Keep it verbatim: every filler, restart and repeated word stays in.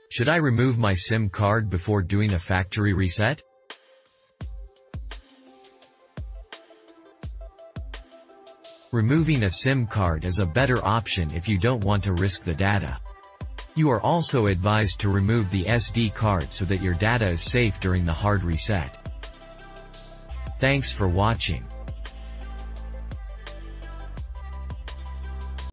Should I remove my SIM card before doing a factory reset? Removing a SIM card is a better option if you don't want to risk the data. You are also advised to remove the S D card so that your data is safe during the hard reset. Thanks for watching.